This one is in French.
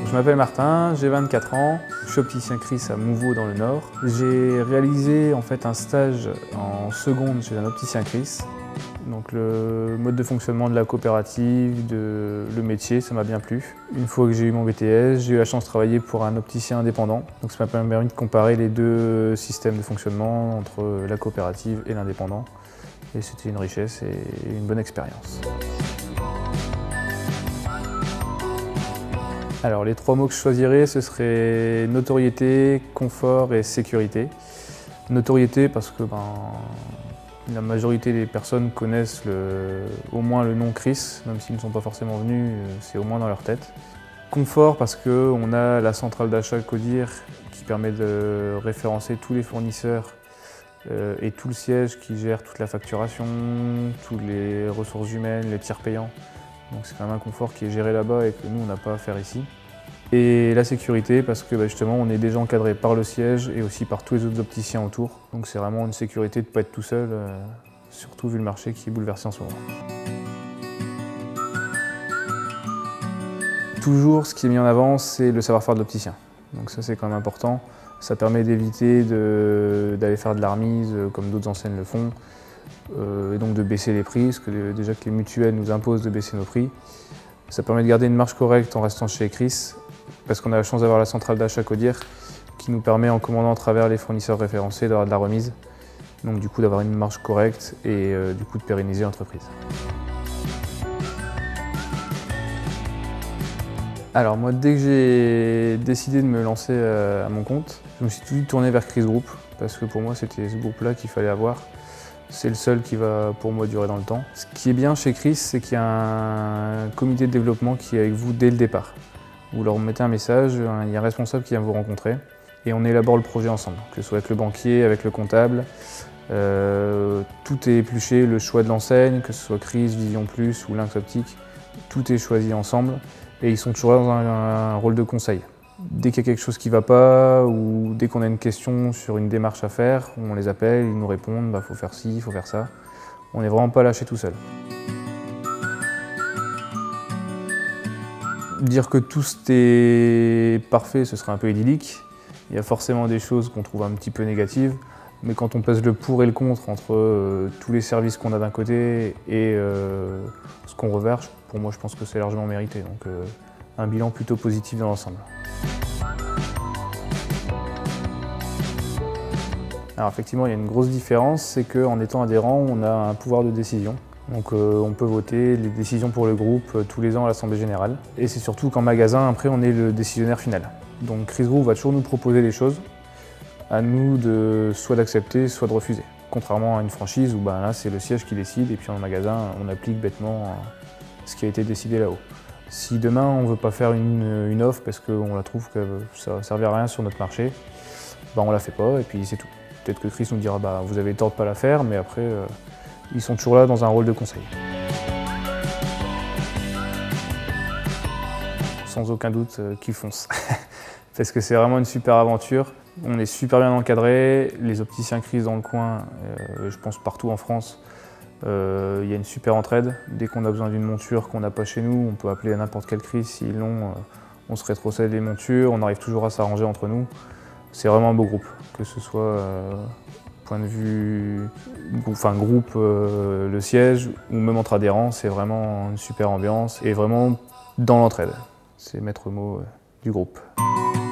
Je m'appelle Martin, j'ai 24 ans, je suis opticien Chris à Mouveau dans le Nord. J'ai réalisé en fait un stage en seconde chez un opticien Chris. Donc le mode de fonctionnement de la coopérative, le métier, ça m'a bien plu. Une fois que j'ai eu mon BTS, j'ai eu la chance de travailler pour un opticien indépendant. Donc ça m'a permis de comparer les deux systèmes de fonctionnement entre la coopérative et l'indépendant. Et c'était une richesse et une bonne expérience. Alors les trois mots que je choisirais, ce seraient notoriété, confort et sécurité. Notoriété parce que la majorité des personnes connaissent au moins le nom Chris, même s'ils ne sont pas forcément venus, c'est au moins dans leur tête. Confort parce qu'on a la centrale d'achat Codir qui permet de référencer tous les fournisseurs et tout le siège qui gère toute la facturation, toutes les ressources humaines, les tiers payants. Donc c'est quand même un confort qui est géré là-bas et que nous on n'a pas à faire ici. Et la sécurité parce que justement on est déjà encadré par le siège et aussi par tous les autres opticiens autour. Donc c'est vraiment une sécurité de ne pas être tout seul, surtout vu le marché qui est bouleversé en ce moment. Toujours ce qui est mis en avant, c'est le savoir-faire de l'opticien. Donc ça c'est quand même important. Ça permet d'éviter d'aller faire de la remise comme d'autres enseignes le font. Et donc de baisser les prix, parce que déjà que les mutuelles nous imposent de baisser nos prix. Ça permet de garder une marge correcte en restant chez Chris, parce qu'on a la chance d'avoir la centrale d'achat Codir qui nous permet, en commandant à travers les fournisseurs référencés, d'avoir de la remise. Donc du coup d'avoir une marge correcte et du coup de pérenniser l'entreprise. Alors moi, dès que j'ai décidé de me lancer à mon compte, je me suis tout de suite tourné vers Chris Group, parce que pour moi c'était ce groupe-là qu'il fallait avoir. C'est le seul qui va pour moi durer dans le temps. Ce qui est bien chez Chris, c'est qu'il y a un comité de développement qui est avec vous dès le départ. Vous leur mettez un message, il y a un responsable qui vient vous rencontrer et on élabore le projet ensemble, que ce soit avec le banquier, avec le comptable. Tout est épluché, le choix de l'enseigne, que ce soit Chris, Vision Plus ou Lynx Optique, tout est choisi ensemble et ils sont toujours là dans un rôle de conseil. Dès qu'il y a quelque chose qui ne va pas ou dès qu'on a une question sur une démarche à faire, on les appelle, ils nous répondent, faut faire ci, il faut faire ça. On n'est vraiment pas lâché tout seul. Dire que tout est parfait, ce serait un peu idyllique. Il y a forcément des choses qu'on trouve un petit peu négatives, mais quand on pèse le pour et le contre entre tous les services qu'on a d'un côté et ce qu'on reverse, pour moi je pense que c'est largement mérité. Donc un bilan plutôt positif dans l'ensemble. Alors effectivement, il y a une grosse différence, c'est qu'en étant adhérent, on a un pouvoir de décision. Donc on peut voter les décisions pour le groupe tous les ans à l'Assemblée Générale. Et c'est surtout qu'en magasin, après, on est le décisionnaire final. Donc Chris Group va toujours nous proposer des choses, à nous de soit d'accepter, soit de refuser. Contrairement à une franchise où là, c'est le siège qui décide et puis en magasin, on applique bêtement ce qui a été décidé là-haut. Si demain, on ne veut pas faire une offre parce qu'on la trouve que ça ne servir à rien sur notre marché, on ne la fait pas et puis c'est tout. Peut-être que Chris nous dira vous avez tort de ne pas la faire, mais après, ils sont toujours là dans un rôle de conseil. Sans aucun doute qu'ils foncent. Parce que c'est vraiment une super aventure. On est super bien encadré. Les opticiens Chris dans le coin, je pense partout en France, il y a une super entraide. Dès qu'on a besoin d'une monture qu'on n'a pas chez nous, on peut appeler à n'importe quel Chris. S'ils l'ont, on se rétrocède les montures, on arrive toujours à s'arranger entre nous. C'est vraiment un beau groupe, que ce soit point de vue groupe, le siège ou même entre adhérents, c'est vraiment une super ambiance et vraiment dans l'entraide. C'est le maître mot du groupe.